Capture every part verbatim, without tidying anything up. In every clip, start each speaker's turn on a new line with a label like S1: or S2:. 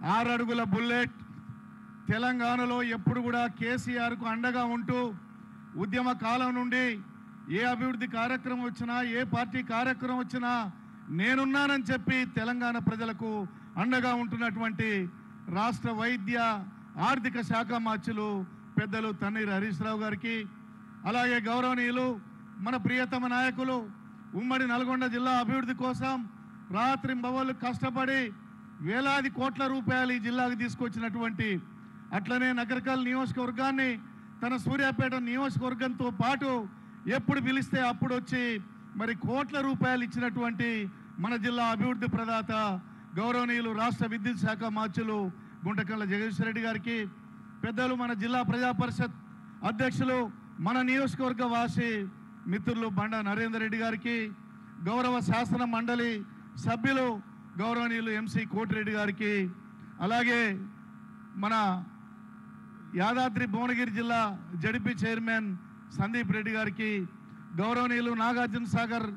S1: ఆరు అడుగుల బుల్లెట్ తెలంగాణలో ఎప్పుడు కూడా కేసీఆర్కు అండగా ఉంటూ ఉద్యమ కాలం నుండి ఏ అభివృద్ధి కార్యక్రమం వచ్చినా ఏ పార్టీ కార్యక్రమం వచ్చినా నేనున్నానని చెప్పి తెలంగాణ ప్రజలకు అండగా ఉంటున్నటువంటి రాష్ట్ర వైద్య ఆర్థిక శాఖ మార్చులు పెద్దలు తన్నీరు హరీష్ రావు గారికి, అలాగే గౌరవనీయులు మన ప్రియతమ నాయకులు ఉమ్మడి నల్గొండ జిల్లా అభివృద్ధి కోసం రాత్రింబవళ్ళు కష్టపడి వేలాది కోట్ల రూపాయలు ఈ జిల్లాకు తీసుకొచ్చినటువంటి, అట్లనే నగరకల్ నియోజకవర్గాన్ని తన సూర్యాపేట నియోజకవర్గంతో పాటు ఎప్పుడు పిలిస్తే అప్పుడు వచ్చి మరి కోట్ల రూపాయలు ఇచ్చినటువంటి మన జిల్లా అభివృద్ధి ప్రదాత గౌరవనీయులు రాష్ట్ర విద్యుత్ శాఖ మార్చులు గుంటకల్ల జగదీశ్వర రెడ్డి గారికి, పెద్దలు మన జిల్లా ప్రజా పరిషత్ అధ్యక్షులు మన నియోజకవర్గ వాసి మిత్రులు బండా నరేందర్ రెడ్డి గారికి, గౌరవ శాసన మండలి సభ్యులు గౌరవనీయులు ఎంసీ కోటిరెడ్డి గారికి, అలాగే మన యాదాద్రి భువనగిరి జిల్లా జడిపి చైర్మన్ సందీప్ రెడ్డి గారికి, గౌరవనీయులు నాగార్జున సాగర్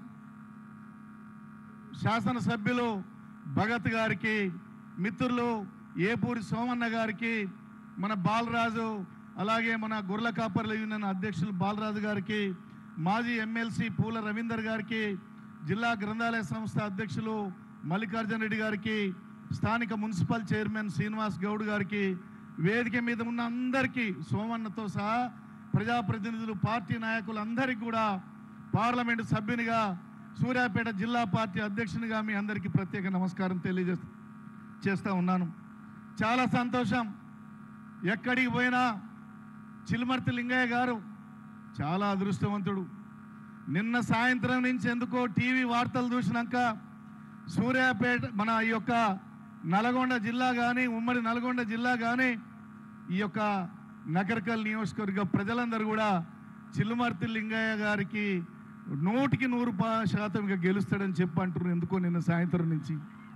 S1: శాసనసభ్యులు భగత్ గారికి, మిత్రులు ఏపూరి సోమన్న గారికి, మన బాలరాజు, అలాగే మన గుర్ల కాపర్ల యూనియన్ అధ్యక్షులు బాలరాజు గారికి, మాజీ ఎమ్మెల్సీ పూల రవీందర్ గారికి, జిల్లా గ్రంథాలయ సంస్థ అధ్యక్షులు మల్లికార్జున రెడ్డి గారికి, స్థానిక మున్సిపల్ చైర్మన్ శ్రీనివాస్ గౌడ్ గారికి, వేదిక మీద ఉన్న అందరికీ సోమన్నతో సహా ప్రజాప్రతినిధులు పార్టీ నాయకులు అందరికీ కూడా పార్లమెంటు సభ్యునిగా సూర్యాపేట జిల్లా పార్టీ అధ్యక్షునిగా మీ అందరికీ ప్రత్యేక నమస్కారం తెలియజేస్తా చేస్తూ ఉన్నాను. చాలా సంతోషం. ఎక్కడికి పోయినా చిల్మర్తి లింగయ్య గారు చాలా అదృష్టవంతుడు. నిన్న సాయంత్రం నుంచి ఎందుకో టీవీ వార్తలు చూసినాక సూర్యాపేట మన ఈ యొక్క నల్గొండ జిల్లా కానీ ఉమ్మడి నల్గొండ జిల్లా కానీ ఈ యొక్క నగరకల్ నియోజకవర్గ ప్రజలందరూ కూడా చిల్లుమర్తి లింగయ్య గారికి నూటికి నూరు శాతం ఇక గెలుస్తాడని చెప్పి అంటున్నారు. ఎందుకో నిన్న సాయంత్రం నుంచి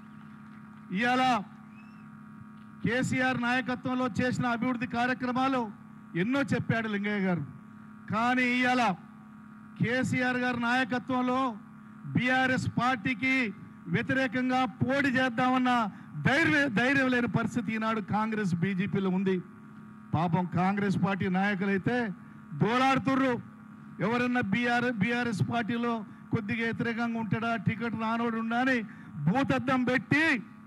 S1: ఇవాళ కేసీఆర్ నాయకత్వంలో చేసిన అభివృద్ధి కార్యక్రమాలు ఎన్నో చెప్పాడు లింగయ్య గారు. కానీ ఇవాళ కేసీఆర్ గారి నాయకత్వంలో బీఆర్ఎస్ పార్టీకి వ్యతిరేకంగా పోటీ చేద్దామన్న ధైర్యం ధైర్యం లేని పరిస్థితి ఈనాడు కాంగ్రెస్ బీజేపీలో ఉంది. పాపం కాంగ్రెస్ పార్టీ నాయకులైతే దోలాడుతుర్రు. ఎవరన్నా బీఆర్ బీఆర్ఎస్ పార్టీలో కొద్దిగా వ్యతిరేకంగా ఉంటాడా, టికెట్ రానోడు ఉండని భూతద్దం పెట్టి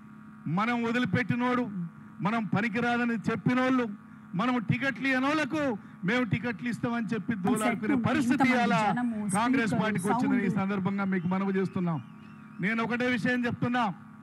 S1: మనం వదిలిపెట్టినోడు, మనం పనికిరాదని చెప్పినోళ్ళు, మనం టికెట్లు ఇవ్వనోళ్లకు మేము టికెట్లు ఇస్తామని చెప్పి దోలాడుకునే పరిస్థితి అలా కాంగ్రెస్ పార్టీకి వచ్చిన ఈ సందర్భంగా మీకు మనవి చేస్తున్నాం. నేను ఒకటే విషయం చెప్తున్నా,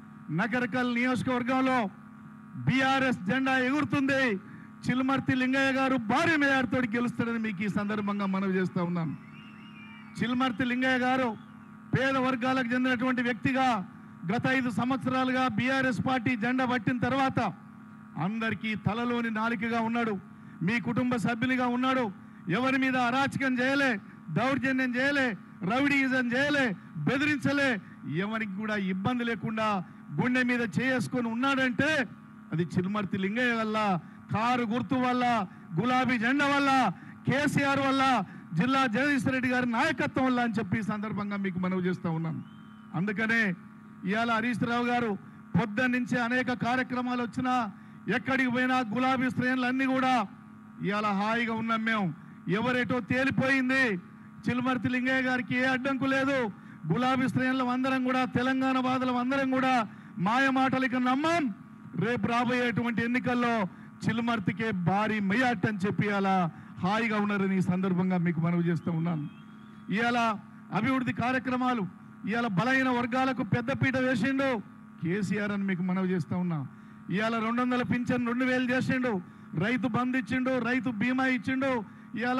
S1: నగరకల్ నియోజకవర్గంలో బీఆర్ఎస్ జెండా ఎగురుతుంది. చిల్మర్తి లింగయ్య గారు భారీ మేయర్తో గెలుస్తాడని మీకు ఈ సందర్భంగా మనవి చేస్తూ ఉన్నాను. చిల్మర్తి లింగయ్య గారు పేద వర్గాలకు చెందినటువంటి వ్యక్తిగా గత ఐదు సంవత్సరాలుగా బీఆర్ఎస్ పార్టీ జెండా పట్టిన తర్వాత అందరికీ తలలోని నాలికగా ఉన్నాడు. మీ కుటుంబ సభ్యునిగా ఉన్నాడు. ఎవరి మీద అరాచకం చేయలే, దౌర్జన్యం చేయలే, రౌడీయిజం చేయలే, బెదిరించలే, ఎవరికి కూడా ఇబ్బంది లేకుండా గుండె మీద చేసుకొని ఉన్నాడంటే అది చిల్మర్తి లింగయ్య వల్ల, కారు గుర్తు వల్ల, గులాబీ జెండా వల్ల, కేసీఆర్ వల్ల, జిల్లా జగదీశ్వర రెడ్డి గారి నాయకత్వం వల్ల అని చెప్పి ఈ సందర్భంగా మీకు మనవి చేస్తూ ఉన్నాను. అందుకనే ఇవాళ హరీష్ రావు గారు పొద్దున్న నుంచి అనేక కార్యక్రమాలు వచ్చినా ఎక్కడికి పోయినా గులాబీ శ్రేణులు అన్నీ కూడా ఇవాళ హాయిగా ఉన్నాం. మేము ఎవరేటో తేలిపోయింది. చిల్మర్తి లింగయ్య గారికి ఏ అడ్డంకు లేదు. గులాబీ శ్రేణులు అందరం కూడా, తెలంగాణ బాధలు అందరం కూడా మాయ మాటలకి నమ్మం. రేపు రాబోయేటువంటి ఎన్నికల్లో చిల్మర్తికే భారీ మెజార్టీ అని చెప్పి అలా హాయిగా ఉన్నారని ఈ సందర్భంగా మీకు మనవి చేస్తూ ఉన్నాను. ఇవాళ అభివృద్ధి కార్యక్రమాలు ఇవాళ బలహీన వర్గాలకు పెద్దపీట వేసిండు కేసీఆర్ అని మీకు మనవి చేస్తూ ఉన్నా. ఇవాళ రెండు వందల పింఛన్ రెండు వేలు చేసిండు, రైతు బంధు ఇచ్చిండు, రైతు బీమా ఇచ్చిండు, ఇవాళ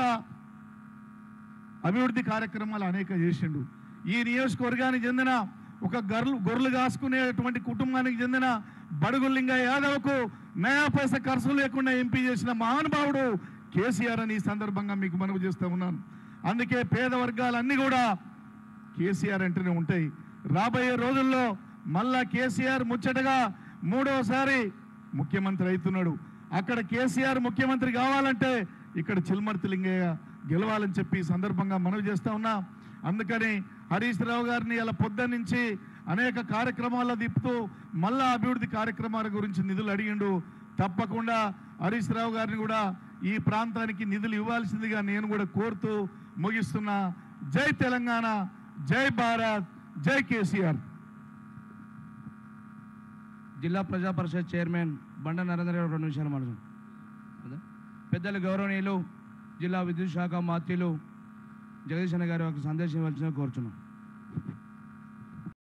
S1: అభివృద్ధి కార్యక్రమాలు అనేక చేసిండు. ఈ నియోజకవర్గానికి చెందిన ఒక గర్లు గొర్రెలు కాసుకునేటువంటి కుటుంబానికి చెందిన బడుగు లింగయ్య యాదవ్కు నయా పైసా ఖర్చు లేకుండా ఎంపీ చేసిన మహానుభావుడు కేసీఆర్ అని ఈ సందర్భంగా మీకు మనవి చేస్తూ ఉన్నాను. అందుకే పేద వర్గాలన్నీ కూడా కేసీఆర్ అంటేనే ఉంటాయి. రాబోయే రోజుల్లో మళ్ళా కేసీఆర్ ముచ్చటగా మూడోసారి ముఖ్యమంత్రి అవుతున్నాడు. అక్కడ కేసీఆర్ ముఖ్యమంత్రి కావాలంటే ఇక్కడ చిల్మర్తి లింగయ్య గెలవాలని చెప్పి ఈ సందర్భంగా మనవి చేస్తూ ఉన్నా. అందుకని హరీష్ రావు గారిని ఇలా పొద్దున్న నుంచి అనేక కార్యక్రమాల్లో తిప్పుతూ మళ్ళా అభివృద్ధి కార్యక్రమాల గురించి నిధులు అడిగిండు. తప్పకుండా హరీష్ రావు గారిని కూడా ఈ ప్రాంతానికి నిధులు ఇవ్వాల్సిందిగా నేను కూడా కోరుతూ ముగిస్తున్నా. జై తెలంగాణ, జై భారత్, జై కేసీఆర్.
S2: జిల్లా ప్రజా పరిషత్ చైర్మన్ బండ నరేంద్ర గారు రెండు నిమిషాలు మాట్లాడు. పెద్దలు గౌరవనీయులు జిల్లా విద్యుత్ శాఖ మంత్రులు జగదీశ్ అన్న గారు ఒక సందేశం ఇవ్వాల్సిన కోరుచున్నాం.